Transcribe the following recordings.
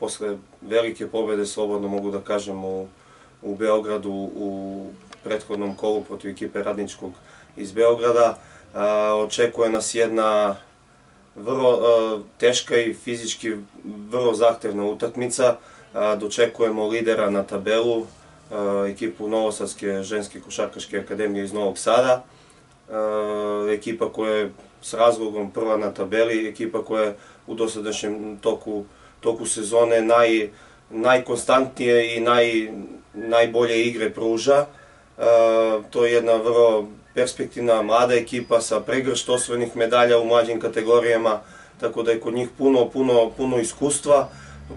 posle velike pobede, slobodno mogu da kažem, u Beogradu u prethodnom kolu protiv ekipe Radničkog iz Beograda. Očekuje nas jedna vrlo teška i fizički vrlo zahtevna utakmica. Dočekujemo lidera na tabelu, ekipu Novosadske ženske košarkaške akademije iz Novog Sada. Ekipa koja je s razlogom prva na tabeli, ekipa koja je u dosadašnjem toku sezone najkonstantnije i najbolje igre pruža. To je jedna vrlo perspektivna mlada ekipa sa pregršt osvojenih medalja u mlađim kategorijama, tako da je kod njih puno iskustva,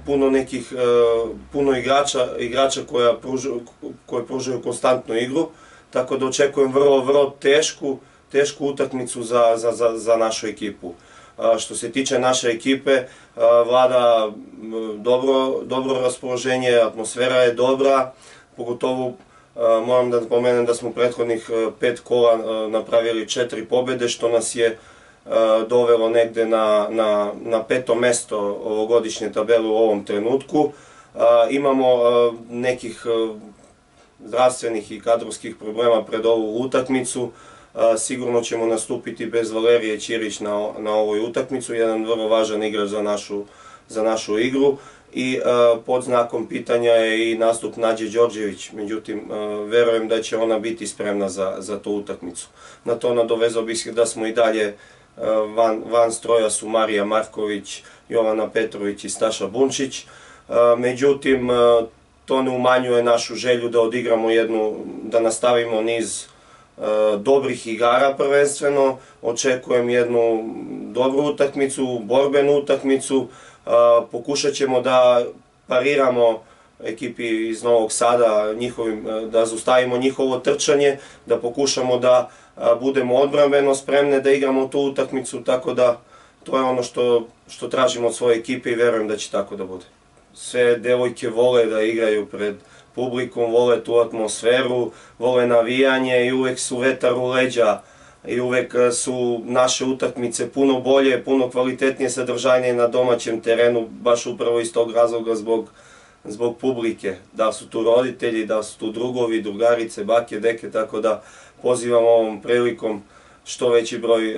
puno igrača koje pružaju konstantnu igru, tako da očekujem vrlo tešku utakmicu za našu ekipu. Što se tiče naše ekipe, vlada dobro raspoloženje, atmosfera je dobra, pogotovo moram da pomenem da smo prethodnih 5 kola napravili 4 pobede, što nas je dovelo negde na 5. mesto ovogodišnje tabele u ovom trenutku. Imamo nekih zdravstvenih i kadrovskih problema pred ovu utakmicu. Sigurno ćemo nastupiti bez Valerije Ćirić na ovoj utakmicu, jedan vrlo važan igrač za našu igru. I pod znakom pitanja je i nastup Nađe Đorđević, međutim verujem da će ona biti spremna za tu utakmicu. Na to nadovezao bih se da smo i dalje van stroja su Marija Marković, Jovana Petrović i Staša Bunčić, međutim to ne umanjuje našu želju da odigramo da nastavimo niz dobrih igara prvenstveno. Očekujem jednu dobru utakmicu, borbenu utakmicu. Pokušat ćemo da pariramo ekipi iz Novog Sada, da zaustavimo njihovo trčanje, da pokušamo da budemo odbrambeno spremne da igramo tu utakmicu, tako da to je ono što tražimo od svoje ekipe i verujem da će tako da bude. Sve devojke vole da igraju pred publikom, vole tu atmosferu, vole navijanje i uvek su vetar u leđa i uvek su naše utakmice puno bolje, puno kvalitetnije, sadržajnije na domaćem terenu, baš upravo iz tog razloga zbog publike. Da su tu roditelji, da su tu drugovi, drugarice, bake, deke, tako da pozivam ovom prilikom što veći broj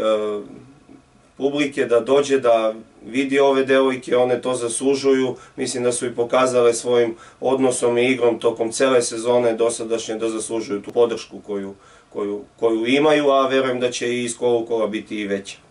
publike da dođe, da vidi ove devojke, one to zaslužuju. Mislim da su i pokazale svojim odnosom i igrom tokom cele sezone dosadašnje da zaslužuju tu podršku koju imaju, a verujem da će i iz kola u kola biti i veća.